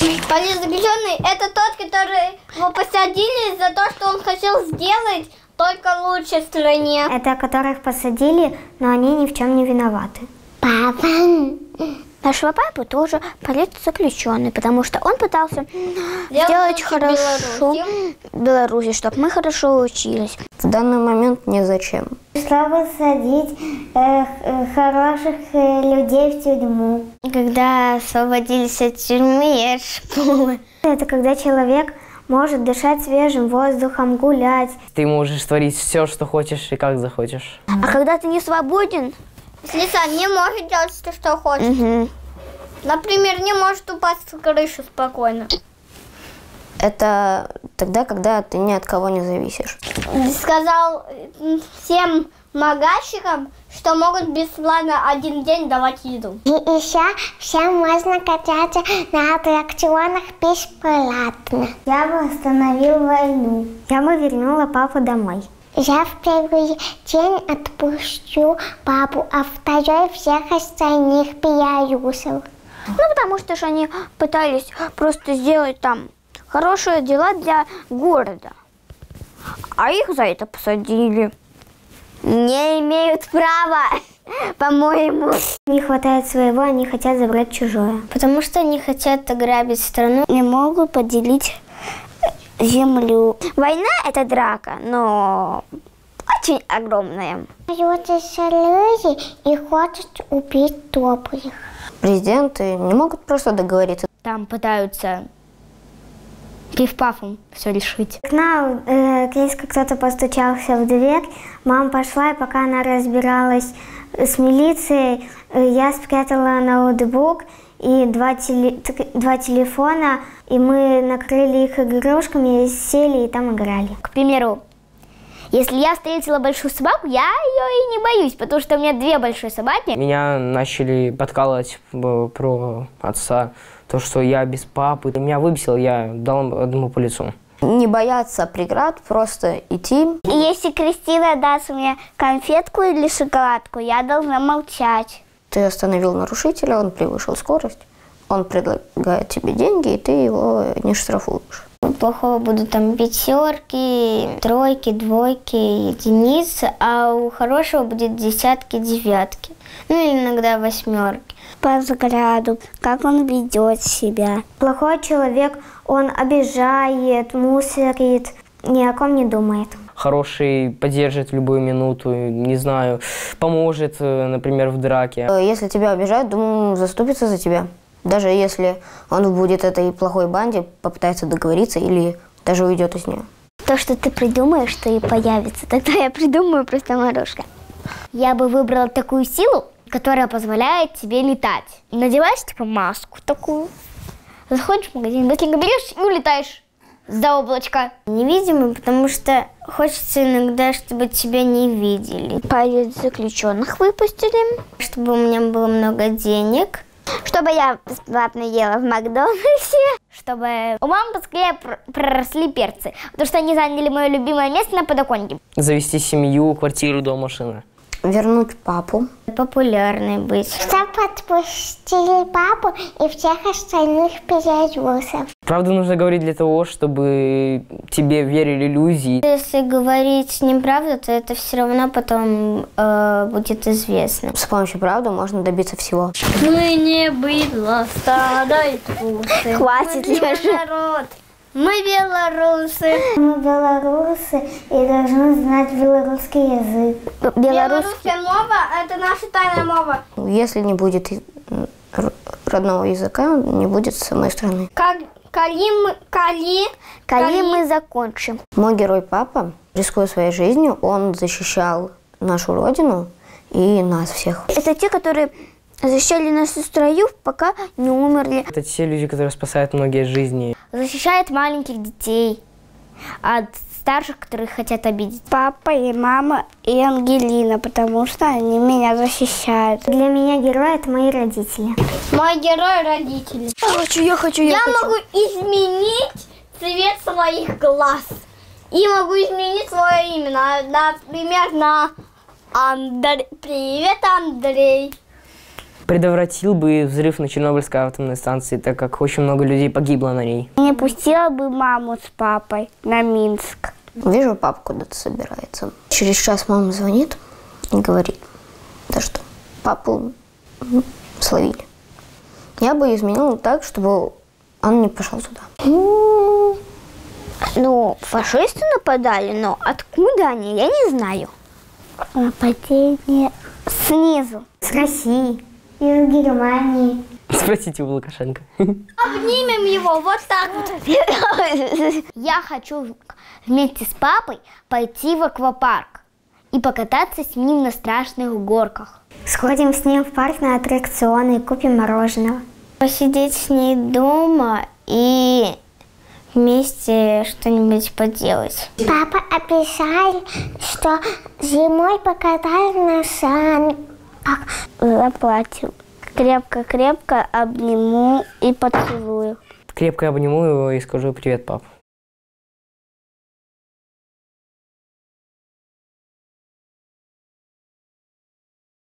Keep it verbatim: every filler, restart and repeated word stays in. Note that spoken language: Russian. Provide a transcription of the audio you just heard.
Политзаключенный – это тот, который его посадили за то, что он хотел сделать только лучше в стране. Это которых посадили, но они ни в чем не виноваты. Папа. Нашего папу тоже политзаключенный, потому что он пытался Делать сделать хорошо в Беларуси, чтобы мы хорошо учились. В данный момент незачем. Чтобы садить э, хороших э, людей в тюрьму. Когда освободились от тюрьмы и от школы. Это когда человек может дышать свежим воздухом, гулять. Ты можешь творить все, что хочешь и как захочешь. А когда ты не свободен? Слиса не может делать все, что хочет. Угу. Например, не может упасть с крыши спокойно. Это тогда, когда ты ни от кого не зависишь. Сказал всем магазинам, что могут бесплатно один день давать еду. И еще всем можно кататься на аттракционах бесплатно. Я бы остановил войну. Я бы вернула папу домой. Я в первый день отпущу папу, а второй всех остальных белорусов. Ну, потому что же они пытались просто сделать там хорошие дела для города. А их за это посадили. Не имеют права, по-моему. Не хватает своего, они хотят забрать чужое. Потому что они хотят ограбить страну, не могут поделить землю. Война – это драка, но очень огромная. Люди люди и хотят убить добрых. Президенты не могут просто договориться. Там пытаются пиф-пафом все решить. К нам э, резко кто-то постучался в дверь. Мама пошла, и пока она разбиралась с милицией, э, я спрятала ноутбук и два, теле, два телефона, и мы накрыли их игрушками, сели и там играли. К примеру, если я встретила большую собаку, я ее и не боюсь, потому что у меня две большие собаки. Меня начали подкалывать про отца, то, что я без папы. Меня выбесило, я дал одному по лицу. Не бояться преград, просто идти. Если Кристина даст мне конфетку или шоколадку, я должна молчать. Ты остановил нарушителя, он превышил скорость, он предлагает тебе деньги, и ты его не штрафуешь. У плохого будут там пятерки, тройки, двойки, единицы, а у хорошего будет десятки, девятки. Ну или иногда восьмерки. По взгляду, как он ведет себя. Плохой человек, он обижает, мусорит, ни о ком не думает. Хороший поддержит в любую минуту, не знаю, поможет, например, в драке. Если тебя обижают, думаю, заступится за тебя. Даже если он будет этой плохой банде, попытается договориться или даже уйдет из нее. То, что ты придумаешь, что и появится. Тогда я придумаю просто Марошка. Я бы выбрала такую силу, которая позволяет тебе летать. Надеваешь типа маску такую, заходишь в магазин, быстренько берешь и улетаешь за облачко. Невидимый, потому что хочется иногда, чтобы тебя не видели. Политзаключенных выпустили, чтобы у меня было много денег. Чтобы я бесплатно ела в Макдональдсе. Чтобы у мамы поскорее проросли перцы. Потому что они заняли мое любимое место на подоконнике. Завести семью, квартиру, дом, машину. Вернуть папу. Популярной быть. Чтобы отпустили папу и всех остальных белорусов. Правду нужно говорить для того, чтобы тебе верили люди. Если говорить неправду, то это все равно потом э, будет известно. С помощью правды можно добиться всего. Мы не быдло, стадо и трусы. Хватит, Леша. Народ. Мы белорусы. Мы белорусы и должны знать белорусский язык. Белорусская мова – это наша тайная мова. Если не будет родного языка, не будет самой страны. Как коли мы, коли, коли мы закончим. Мой герой папа, рискуя своей жизнью, он защищал нашу родину и нас всех. Это те, которые защищали нас из строев, пока не умерли. Это те люди, которые спасают многие жизни. Защищают маленьких детей от старших, которых хотят обидеть. Папа и мама и Ангелина, потому что они меня защищают. Для меня герой – это мои родители. Мой герой – родители. Я хочу, я хочу, я, я хочу. могу изменить цвет своих глаз. И могу изменить свое имя. Например, на Андрей. Привет, Андрей. Предотвратил бы взрыв на Чернобыльской атомной станции, так как очень много людей погибло на ней. Не пустила бы маму с папой на Минск. Вижу, папа куда-то собирается. Через час мама звонит и говорит, да что, папу словили. Я бы изменила так, чтобы он не пошел туда. Ну, фашисты нападали, но откуда они, я не знаю. Нападение снизу. С России, из Германии. Спросите у Лукашенко. Обнимем его вот так вот. Я хочу вместе с папой пойти в аквапарк и покататься с ним на страшных горках. Сходим с ним в парк на аттракционы и купим мороженого. Посидеть с ней дома и вместе что-нибудь поделать. Папа обещал, что зимой покатает на санках. Заплатил. Крепко-крепко обниму и поцелую. Крепко обниму его и скажу привет, пап.